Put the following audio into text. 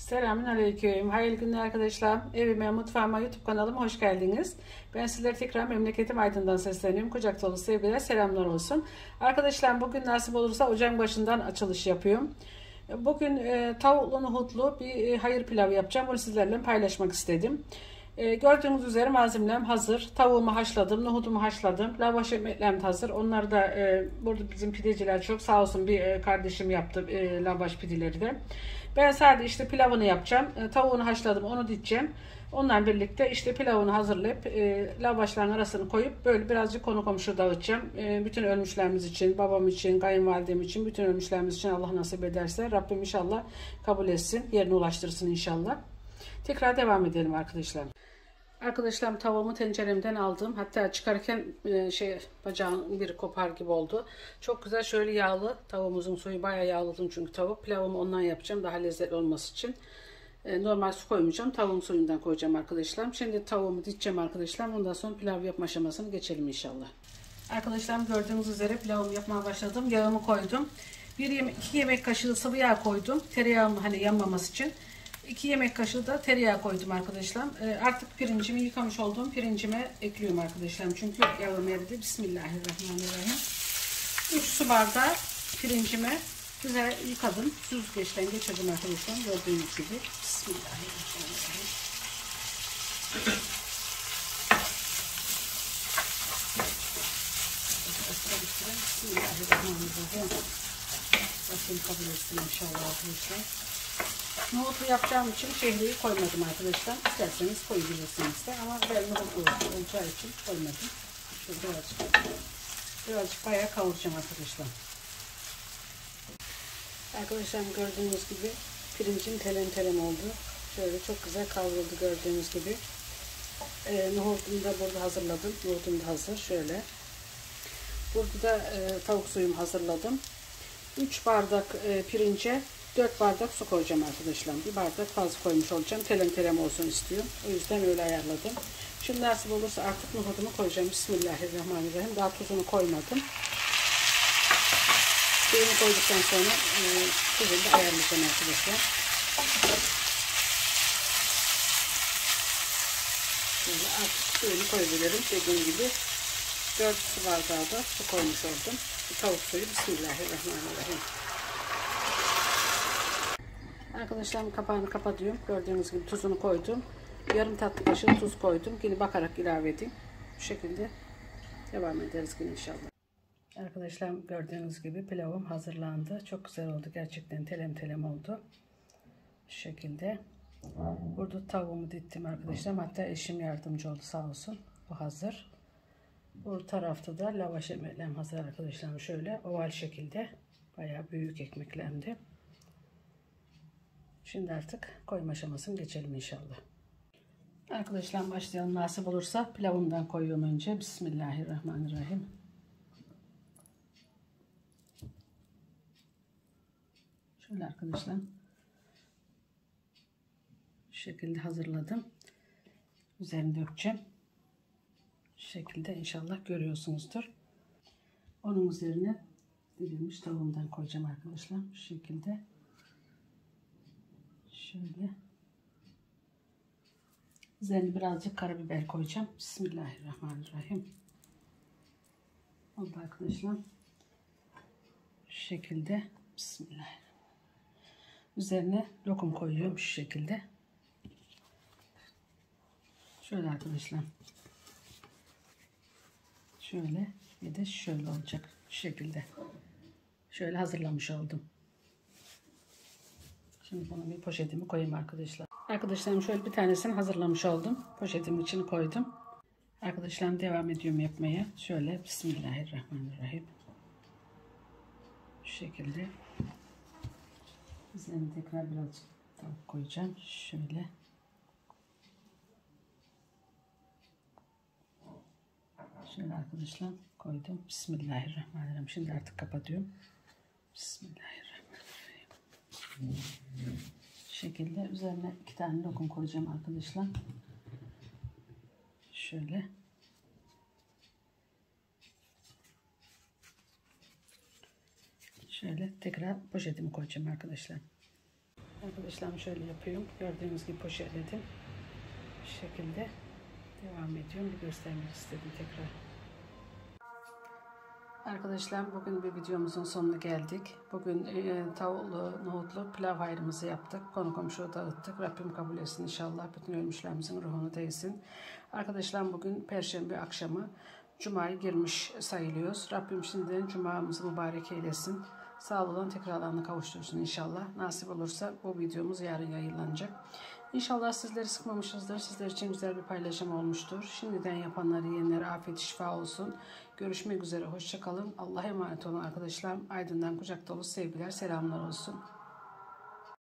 Selamünaleyküm. Hayırlı günler arkadaşlar. Evime, mutfağıma, YouTube kanalıma hoş geldiniz. Ben sizlere tekrar memleketim Aydın'dan sesleniyorum. Kucak dolu sevgiler, selamlar olsun. Arkadaşlar bugün nasip olursa ocağın başından açılış yapıyorum. Bugün tavuklu nohutlu bir hayır pilavı yapacağım. Bunu sizlerle paylaşmak istedim. Gördüğünüz üzere malzemem hazır. Tavuğumu haşladım, nohutumu haşladım. Lavaş ekmeklerim hazır. Onları da burada bizim pideciler çok sağ olsun bir kardeşim yaptı lavaş pideleri de. Ben sadece işte pilavını yapacağım. Tavuğunu haşladım, onu dideceğim. Onunla birlikte işte pilavını hazırlayıp lavaşların arasını koyup böyle birazcık konu komşu dağıtacağım. Bütün ölmüşlerimiz için, babam için, kayınvalidem için, bütün ölmüşlerimiz için Allah nasip ederse Rabbim inşallah kabul etsin, yerine ulaştırsın inşallah. Tekrar devam edelim arkadaşlar. Arkadaşlar tavuğumu tenceremden aldım. Hatta çıkarken bacağın biri kopar gibi oldu. Çok güzel şöyle yağlı. Tavuğumuzun suyu bayağı yağladım çünkü tavuk. Pilavımı ondan yapacağım daha lezzetli olması için. Normal su koymayacağım. Tavuğun suyundan koyacağım arkadaşlar. Şimdi tavuğumu dideceğim arkadaşlar. Ondan sonra pilav yapma aşamasını geçelim inşallah. Arkadaşlar gördüğünüz üzere pilavımı yapmaya başladım. Yağımı koydum. 2 yemek kaşığı sıvı yağ koydum. Tereyağım hani yanmaması için. 2 yemek kaşığı da tereyağı koydum arkadaşlar. Artık pirincimi yıkamış olduğum pirincime ekliyorum arkadaşlar. Çünkü yağım eridi. Bismillahirrahmanirrahim. 3 su bardağı pirincime güzel yıkadım. Süzgeçten geçirdim arkadaşlar. Gördüğünüz gibi. Bismillahirrahmanirrahim. Bismillahirrahmanirrahim. Bakın kabul etsin inşallah arkadaşlar. Nohutlu yapacağım için şehriyi koymadım arkadaşlar. İsterseniz koyabilirsiniz de ama ben nohutlu olacağı için koymadım. Şöyle birazcık bayağı kavuracağım arkadaşlar. Arkadaşlar gördüğünüz gibi pirincim telem oldu. Şöyle çok güzel kavruldu gördüğünüz gibi. Nohutumu da burada hazırladım. Nohutum da hazır. Şöyle. Burada da tavuk suyumu hazırladım. 3 bardak pirince 4 bardak su koyacağım arkadaşlar. Bir bardak fazla koymuş olacağım. Telem olsun istiyorum. O yüzden öyle ayarladım. Şimdi nasip olursa artık nohutumu koyacağım. Bismillahirrahmanirrahim. Daha tuzunu koymadım. Suyunu koyduktan sonra tuzunu da ayarlayacağım arkadaşlar. Şimdi artık suyunu koyabilirim. Dediğim gibi 4 su bardağı da su koymuş oldum. Tavuk suyu. Bismillahirrahmanirrahim. Arkadaşlar kapağını kapatıyorum. Gördüğünüz gibi tuzunu koydum. Yarım tatlı kaşığı tuz koydum. Yine bakarak ilave edeyim. Bu şekilde devam ederiz yine inşallah. Arkadaşlar gördüğünüz gibi pilavım hazırlandı. Çok güzel oldu. Gerçekten telem oldu. Şu şekilde. Burada tavuğumu diddim arkadaşlar. Hatta eşim yardımcı oldu sağ olsun. Bu hazır. Bu tarafta da lavaş ekmeklerim hazır arkadaşlar. Şöyle oval şekilde. Bayağı büyük ekmeklerimdi. Şimdi artık koyma aşamasını geçelim inşallah. Arkadaşlar başlayalım. Nasip olursa pilavımdan koyuyorum önce. Bismillahirrahmanirrahim. Şöyle arkadaşlar. Şu şekilde hazırladım. Üzerine dökeceğim. Şu şekilde inşallah görüyorsunuzdur. Onun üzerine dilimmiş tavuğumdan koyacağım arkadaşlar. Şu şekilde. Şöyle. Üzerine birazcık karabiber koyacağım. Bismillahirrahmanirrahim. Oldu arkadaşlar. Şu şekilde. Bismillahirrahmanirrahim. Üzerine lokum koyuyorum şu şekilde. Şöyle arkadaşlar. Şöyle ve de şöyle olacak. Şu şekilde. Şöyle hazırlamış oldum. Şimdi bunu bir poşetimi koyayım arkadaşlar. Arkadaşlarım şöyle bir tanesini hazırlamış oldum. Poşetimin içine koydum. Arkadaşlarım devam ediyorum yapmaya. Şöyle Bismillahirrahmanirrahim. Şu şekilde. Üzerine tekrar birazcık tavuk koyacağım. Şöyle. Şöyle arkadaşlar koydum. Bismillahirrahmanirrahim. Şimdi artık kapatıyorum. Bismillahirrahmanirrahim. Şu şekilde üzerine 2 tane lokum koyacağım arkadaşlar. Şöyle. Şöyle tekrar poşetimi koyacağım arkadaşlar. Arkadaşlar şöyle yapıyorum. Gördüğünüz gibi poşetledim. Bu şekilde devam ediyorum. Bir göstermek istedim tekrar. Arkadaşlar bugün bir videomuzun sonuna geldik. Bugün tavuklu, nohutlu pilav hayrımızı yaptık. Konu komşuya dağıttık. Rabbim kabul etsin inşallah. Bütün ölmüşlerimizin ruhunu değsin. Arkadaşlar bugün Perşembe akşamı Cuma'ya girmiş sayılıyoruz. Rabbim şimdiden Cuma'mızı mübarek eylesin. Sağ olun, tekrarlarını kavuştursun inşallah. Nasip olursa bu videomuz yarın yayınlanacak. İnşallah sizleri sıkmamışızdır. Sizler için güzel bir paylaşım olmuştur. Şimdiden yapanları, yiyenlere afiyet şifa olsun. Görüşmek üzere. Hoşça kalın. Allah'a emanet olun arkadaşlar. Aydın'dan kucak dolu sevgiler, selamlar olsun.